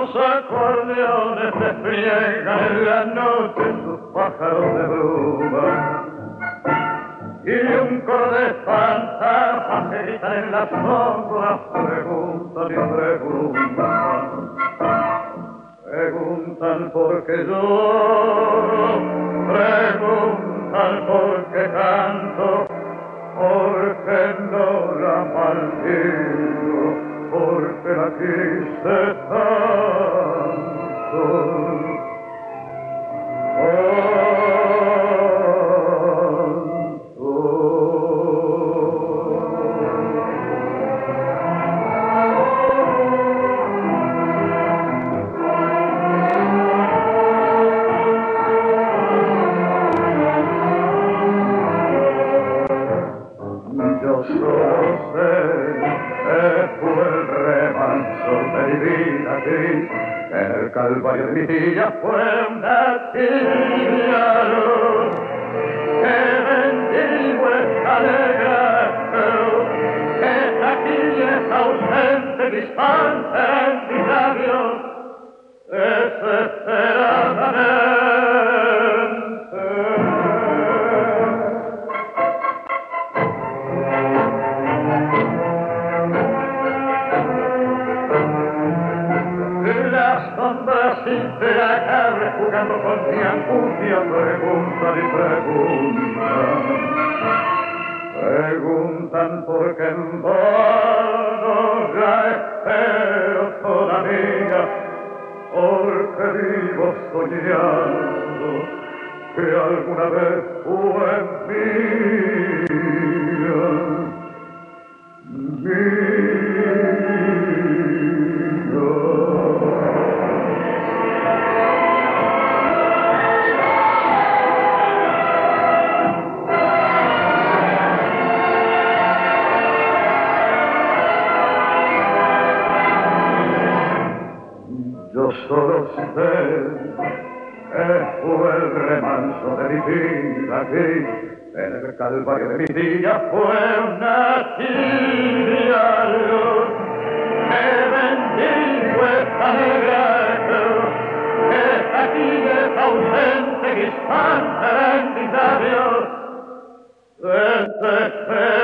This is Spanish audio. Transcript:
Los acordeones despliegan en la noche sus pájaros de bruma y un coro de fantasmas que gritan en las sombras preguntan y preguntan. Preguntan por qué lloro, preguntan por qué canto, por qué no la maldigo, porque la quise tanto. Yo solo sé que fue el remanso de mi vida aquí, que el calvario de mi día fue una tibia luz, que bendigo esta negra cruz, que aquí es ausente, distante en mis labios, desesperadamente. Las sombras sin placar, jugando con mi angustia, preguntan y preguntan. Preguntan por qué en vano ya espero todavía, porque vivo soñando que alguna vez fue mía. Yo solo sé que fue el remanso de mi vida aquí, en el calvario de mi día fue una tibia luz, que bendigo esta negra cruz, que aquí es ausente, distante en mis labios, desesperado.